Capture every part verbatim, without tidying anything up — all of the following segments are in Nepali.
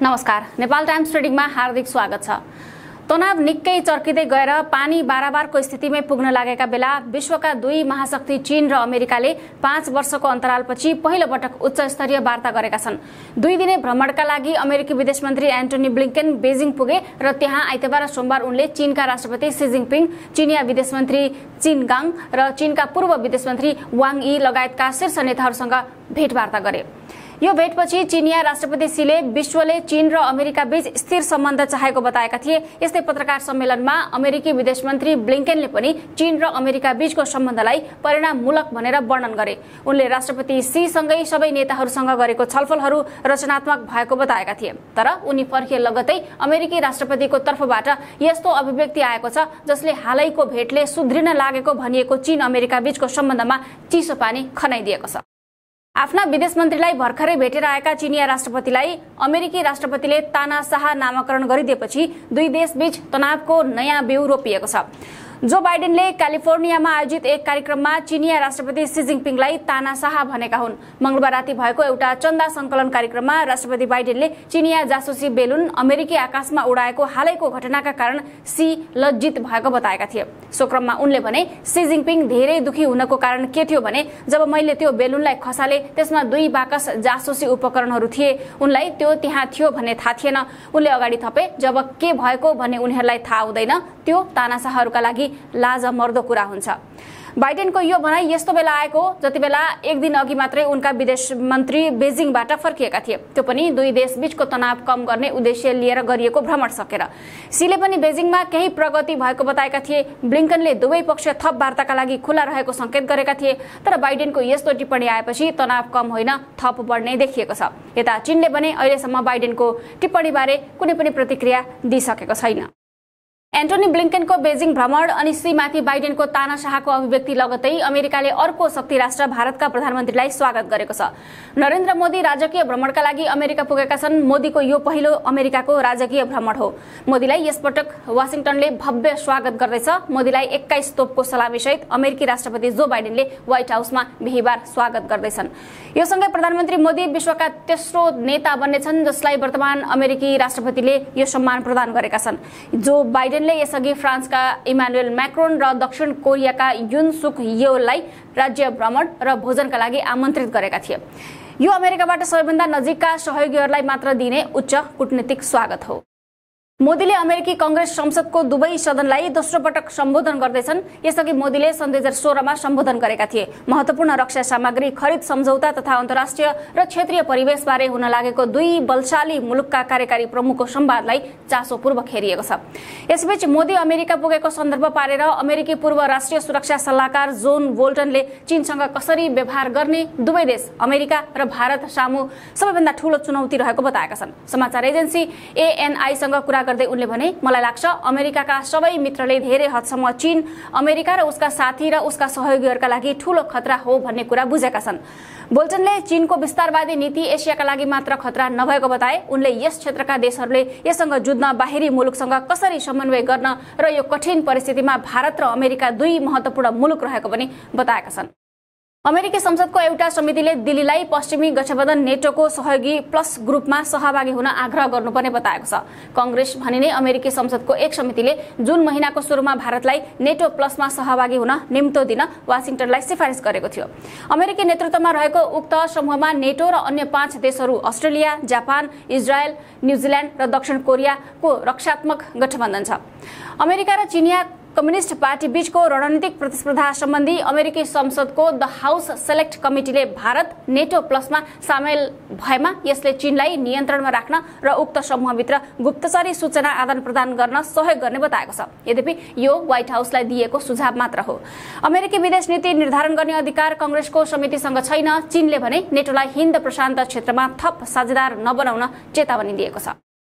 नमस्कार, नेपाल टाइम्स ट्रेडिङमा हार्दिक स्वागत छ। तनाव निकै चर्किँदै गएर पानी बाराबारको स्थितिमै पुग्न लागेका बेला विश्वका दुई महाशक्ति चीन र अमेरिकाले पाँच वर्षको अन्तरालपछि पहिलो पटक उच्च स्तरीय वार्ता गरेका छन्। दुई दिने भ्रमणका लागि अमेरिकी विदेश मन्त्री एन्टोनी ब्लिंकन बेजिङ पुगे र त्यहाँ आइतबार र सोमबार उनले चीनका राष्ट्रपति सी जिनपिङ, चीनिया विदेश मन्त्री चिन गाङ र चीनका पूर्व विदेश मन्त्री वाङ यी लगायतका शीर्ष नेताहरूसँग भेटवार्ता गरे। यो भेटपछि चीनिया राष्ट्रपति सीले विश्वले चीन र अमेरिका बीच स्थिर सम्बन्ध चाहेको बताएका थिए। यस्तै पत्रकार सम्मेलनमा अमेरिकी विदेश मन्त्री ब्लिंकनले पनि चीन र अमेरिका बीचको सम्बन्धलाई परिणाममूलक भनेर वर्णन गरे। उनले राष्ट्रपति सी सँगै सबै नेताहरूसँग गरेको छलफलहरू रचनात्मक भएको बताएका थिए। तर उनी फर्किए लगतै अमेरिकी राष्ट्रपतिको तर्फबाट यस्तो अभिव्यक्ति आएको छ जसले हालैको भेटले सुध्रिन लागेको भनिएको चीन अमेरिका बीचको सम्बन्धमा चिसो पानी खनाइदिएको छ। आफ्ना विदेश मन्त्रीलाई भर्खरै भेटेर आएका चीनिया राष्ट्रपतिलाई अमेरिकी राष्ट्रपतिले तानाशाह नामाकरण गरिदिएपछि दुई देशबीच तनावको नयाँ बिउ रोपिएको छ। जो बाइडेनले क्यालिफोर्नियामा आयोजित एक कार्यक्रममा चीनिया राष्ट्रपति सी जिनपिङलाई तानाशाह भनेका हुन्। मंगलबार राति भएको एउटा चन्दा संकलन कार्यक्रममा राष्ट्रपति बाइडेनले चीनिया जासुसी बेलुन अमेरिकी आकाशमा उडाएको हालैको घटनाका कारण सी लज्जित भएको बताएका थिए। सो क्रममा उनले भने सी जिनपिङ धेरै दुखी हुनको कारण के थियो भने जब मैले त्यो बेलुनलाई खसाले त्यसमा दुई बाकस जासुसी उपकरणहरू थिए। उनलाई त्यो त्यहाँ थियो भन्ने थाहा थिएन। उनले अगाडि थपे जब के भएको भन्ने उनीहरूलाई थाहा हुँदैन त्यो तानाशाहहरूका लागि लाज मर्दो कुरा हुन्छ। बाइडेनको यो भनाइ यस्तो बेला आएको जति बेला एक दिन अघि मात्रै उनका विदेश मन्त्री बेजिङबाट फर्किएका थिए, त्यो पनि दुई देशबीचको तनाव कम गर्ने उद्देश्य लिएर गरिएको भ्रमण सकेर। सीले पनि बेजिङमा केही प्रगति भएको बताएका थिए। ब्लिंकनले दुवै पक्ष थप वार्ताका लागि खुला रहेको संकेत गरेका थिए। तर बाइडेनको यस्तो टिप्पणी आएपछि तनाव कम होइन थप बढ्ने देखिएको छ। यता चीनले भने अहिलेसम्म बाइडेनको टिप्पणीबारे कुनै पनि प्रतिक्रिया दिइसकेको छैन। एन्टोनी ब्लिंकनको बेजिङ भ्रमण अनि सीमाथि बाइडेनको तानाशाहको अभिव्यक्ति लगतै अमेरिकाले अर्को शक्ति राष्ट्र भारतका प्रधानमन्त्रीलाई स्वागत गरेको छ। नरेन्द्र मोदी राजकीय भ्रमणका लागि अमेरिका पुगेका छन्। मोदीको यो पहिलो अमेरिकाको राजकीय भ्रमण हो। मोदीलाई यसपटक वाशिंटनले भव्य स्वागत गर्दैछ। मोदीलाई एक्काइस तोपको सलामीसहित अमेरिकी राष्ट्रपति जो बाइडेनले व्हाइट हाउसमा बिहिबार स्वागत गर्दैछन्। यो सँगै प्रधानमन्त्री मोदी विश्वका तेस्रो नेता बन्नेछन् जसलाई वर्तमान अमेरिकी राष्ट्रपतिले यो सम्मान प्रदान गरेका छन्। जो बाइडेन यसअघि फ्रान्सका इमानुएल मैक्रोन र दक्षिण कोरियाका युन सुक येओललाई राज्य भ्रमण र भोजनका लागि आमन्त्रित गरेका थिए। यो अमेरिकाबाट सबैभन्दा नजिकका सहयोगीहरूलाई मात्र दिने उच्च कूटनीतिक स्वागत हो। मोदीले अमेरिकी कांग्रेस संसदको दुवै सदनलाई दोस्रो पटक सम्बोधन गर्दैछन्। यसअघि मोदीले सन् दुई हजार सोह्रमा सम्बोधन गरेका थिए। महत्वपूर्ण रक्षा सामग्री खरिद सम्झौता तथा अन्तर्राष्ट्रिय र क्षेत्रीय परिवेशबारे हुन लागेको दुई बलशाली मुलुकका कार्यकारी प्रमुखको संवादलाई चासोपूर्वक हेरिएको छ। यसबीच मोदी अमेरिका पुगेको सन्दर्भ पारेर अमेरिकी पूर्व राष्ट्रिय सुरक्षा सल्लाहकार जोन बोल्टनले चीनसँग कसरी व्यवहार गर्ने दुवै देश अमेरिका र भारत सामु सबैभन्दा ठूलो चुनौती रहेको बताएका छन्। समाचार एजेन्सी एएनआईसँग कुरा गर्दै उनले भने मलाई लाग्छ अमेरिकाका सबै मित्रले धेरै हदसम्म चीन अमेरिका र उसका साथी र उसका सहयोगीहरूका लागि ठूलो खतरा हो भन्ने कुरा बुझेका छन्। बोल्टनले चीनको विस्तारवादी नीति एसियाका लागि मात्र खतरा नभएको बताए। उनले यस क्षेत्रका देशहरूले यससँग जुझ्न बाहिरी मुलुकसँग कसरी समन्वय गर्न र यो कठिन परिस्थितिमा भारत र अमेरिका दुई महत्वपूर्ण मुलुक रहेको पनि बताएका छन्। अमेरिकी संसदको एउटा समितिले दिल्लीलाई पश्चिमी गठबन्धन नेटोको सहयोगी प्लस ग्रुपमा सहभागी हुन आग्रह गर्नुपर्ने बताएको छ। कांग्रेस भनिने अमेरिकी संसदको एक समितिले जुन महिनाको सुरुमा भारतलाई नेटो प्लसमा सहभागी हुन निम्तो दिन वाशिंटनलाई सिफारिस गरेको थियो। अमेरिकी नेतृत्वमा रहेको उक्त समूहमा नेटो र अन्य पाँच देशहरू अस्ट्रेलिया, जापान, इजरायल, न्यूजील्यान्ड र दक्षिण कोरियाको रक्षात्मक गठबन्धन छ। अमेरिका र चीनिया कम्युनिस्ट पार्टी बीचको रणनीतिक प्रतिस्पर्धा सम्बन्धी अमेरिकी संसदको द हाउस सेलेक्ट कमिटीले भारत नेटो प्लसमा सामेल भएमा यसले चीनलाई नियन्त्रणमा राख्न र उक्त समूहभित्र गुप्तचरी सूचना आदान प्रदान गर्न सहयोग गर्ने बताएको छ। यद्यपि यो व्हाइट हाउसलाई दिएको सुझाव मात्र हो। अमेरिकी विदेश नीति निर्धारण गर्ने अधिकार कांग्रेसको समितिसँग छैन। चीनले भने नेटोलाई हिन्द प्रशान्त क्षेत्रमा थप साझेदार नबनाउन चेतावनी दिएको छ।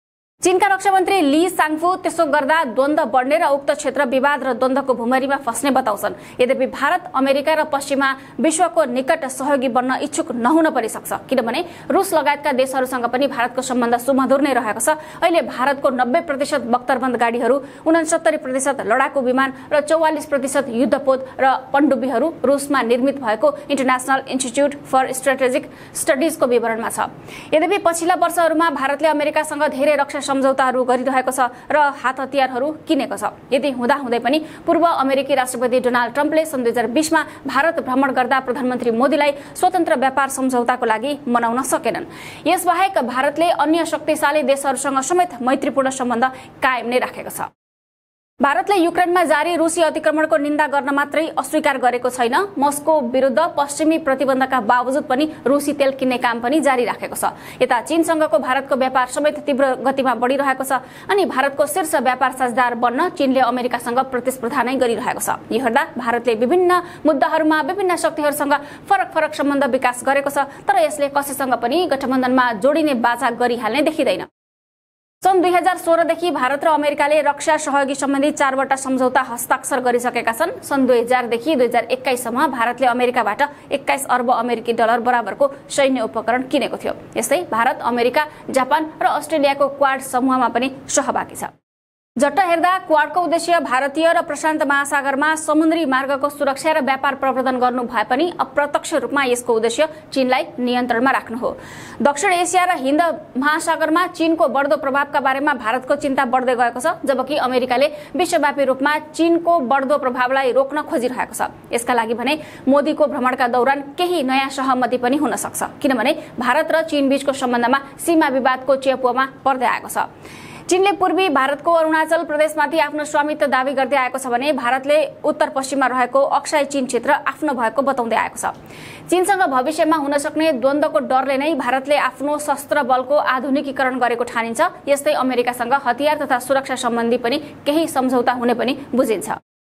चीनका रक्षा मन्त्री ली साङफू त्यसो गर्दा द्वन्द्व बढ्ने र उक्त क्षेत्र विवाद र द्वन्द्वको भुमरीमा फस्ने बताउँछन्। यद्यपि भारत अमेरिका र पश्चिमा विश्वको निकट सहयोगी बन्न इच्छुक नहुन पनि सक्छ, किनभने रुस लगायतका देशहरूसँग पनि भारतको सम्बन्ध सुमधुर नै रहेको छ। अहिले भारतको नब्बे प्रतिशत बख्तरबन्द गाडीहरू, उनसत्तरी प्रतिशत लडाकु विमान र चौवालिस प्रतिशत युद्धपोत र पनडुब्बीहरू रुसमा निर्मित भएको इन्टरनेसनल इन्स्टिच्युट फर स्ट्रेटेजिक स्टडिजको विवरणमा छ। यद्यपि पछिल्ला वर्षहरूमा भारतले अमेरिकासँग धेरै रक्षा सम्झौताहरू गरिरहेको छ र हात हतियारहरू किनेको छ। यदि हुँदाहुँदै पनि पूर्व अमेरिकी राष्ट्रपति डोनाल्ड ट्रम्पले सन् दुई हजार बीसमा भारत भ्रमण गर्दा प्रधानमन्त्री मोदीलाई स्वतन्त्र व्यापार सम्झौताको लागि मनाउन सकेनन्। यसबाहेक भारतले अन्य शक्तिशाली देशहरूसँग समेत मैत्रीपूर्ण सम्बन्ध कायम नै राखेको छ। भारतले युक्रेनमा जारी रुसी अतिक्रमणको निन्दा गर्न मात्रै अस्वीकार गरेको छैन, मस्को विरुद्ध पश्चिमी प्रतिबन्धका बावजुद पनि रुसी तेल किन्ने काम पनि जारी राखेको छ। यता चीनसँगको भारतको व्यापार समेत तीव्र गतिमा बढिरहेको छ अनि भारतको शीर्ष व्यापार साझेदार बन्न चीनले अमेरिकासँग प्रतिस्पर्धा नै गरिरहेको छ। यो हेर्दा भारतले विभिन्न मुद्दाहरूमा विभिन्न शक्तिहरूसँग फरक फरक सम्बन्ध विकास गरेको छ, तर यसले कसैसँग पनि गठबन्धनमा जोडिने बाचा गरिहाल्ने देखिँदैन। सन् दुई हजार सोह्रदेखि भारत र अमेरिकाले रक्षा सहयोगी सम्बन्धी चारवटा सम्झौता हस्ताक्षर गरिसकेका छन्। सन् दुई हजारदेखि दुई हजार एक्काइससम्म भारतले अमेरिकाबाट एक्काइस अर्ब अमेरिकी डलर बराबरको सैन्य उपकरण किनेको थियो। यस्तै भारत, अमेरिका, जापान र अस्ट्रेलियाको क्वाड समूहमा पनि सहभागी छ। झट्ट हेर्दा क्वाडको उद्देश्य भारतीय र प्रशान्त महासागरमा समुद्री मार्गको सुरक्षा र व्यापार प्रवर्धन गर्नु भए पनि अप्रत्यक्ष रूपमा यसको उद्देश्य चीनलाई नियन्त्रणमा राख्नु हो। दक्षिण एसिया र हिन्द महासागरमा चीनको बढ्दो प्रभावका बारेमा भारतको चिन्ता बढ्दै गएको छ, जबकि अमेरिकाले विश्वव्यापी रूपमा चीनको बढ्दो प्रभावलाई रोक्न खोजिरहेको छ। यसका लागि भने मोदीको भ्रमणका दौरान केही नयाँ सहमति पनि हुन सक्छ, किनभने भारत र चीन बीचको सम्बन्धमा सीमा विवादको चेपुवामा पर्दै आएको छ। चीनले पूर्वी भारतको अरुणाचल प्रदेशमाथि आफ्नो स्वामित्व दावी गर्दै आएको छ भने भारतले उत्तर पश्चिममा रहेको अक्साई चीन क्षेत्र आफ्नो भएको बताउँदै आएको छ। चीनसँग भविष्यमा हुन सक्ने द्वन्द्वको डरले नै भारतले आफ्नो शस्त्र बलको आधुनिकीकरण गरेको ठानिन्छ। यस्तै अमेरिकासँग हतियार तथा सुरक्षा सम्बन्धी पनि केही सम्झौता हुने पनि बुझिन्छ।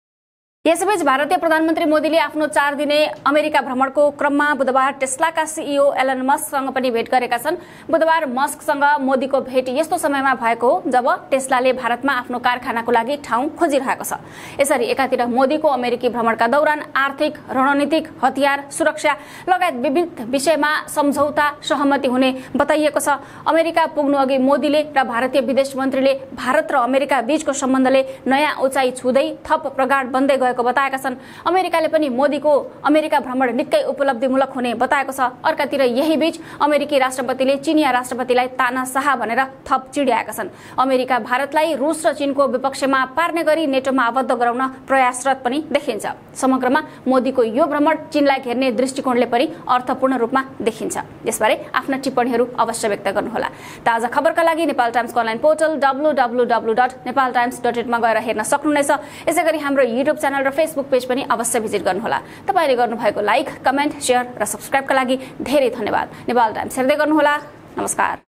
यसैबीच भारतीय प्रधानमन्त्री मोदीले आफ्नो चार दिने अमेरिका भ्रमणको क्रममा बुधबार टेस्लाका सीईओ एलन मस्कसँग पनि भेट गरेका छन्। बुधबार मस्कसँग मोदीको भेट यस्तो समयमा भएको हो जब टेस्लाले भारतमा आफ्नो कारखानाको लागि ठाउँ खोजिरहेको छ। यसरी एकातिर मोदीको अमेरिकी भ्रमणका दौरान आर्थिक, रणनीतिक, हतियार, सुरक्षा लगायत विविध विषयमा सम्झौता सहमति हुने बताइएको छ। अमेरिका पुग्नु अघि मोदीले र भारतीय विदेश मन्त्रीले भारत र अमेरिका बीचको सम्बन्धले नयाँ उचाइ छुँदै थप प्रगाढ बन्दै गएको बताएका छन्। अमेरिकाले पनि मोदीको अमेरिका भ्रमण निकै उपलब्धिमूलक हुने बताएको छ। अर्कातिर यही बीच अमेरिकी राष्ट्रपतिले चिनिया राष्ट्रपतिलाई तानाशाह भनेर थप चिड्याएका छन्। अमेरिका भारतलाई रुस र चीनको विपक्षमा पार्ने गरी नेटोमा आबद्ध गराउन प्रयासरत पनि देखिन्छ। समग्रमा मोदीको यो भ्रमण चीनलाई घेर्ने दृष्टिकोणले पनि अर्थपूर्ण रूपमा देखिन्छ। यसबारे आफ्ना टिप्पणीहरू अवश्य व्यक्त गर्नुहोला। ताजा खबरका लागि नेपाल टाइम्सको online portal W W W dot Nepal Times dot नेटमा गएर हेर्न सक्नुहुनेछ। यसैगरी हाम्रो युट्युब च्यानल र फेसबुक पेज पनि अवश्य भिजिट गर्नुहोला। तपाईले गर्नुभएको लाइक, कमेन्ट, शेयर र सब्स्क्राइबका लागि धेरै धन्यवाद। नेपाल टाइम्स हेर्दै गर्नुहोला। नमस्कार।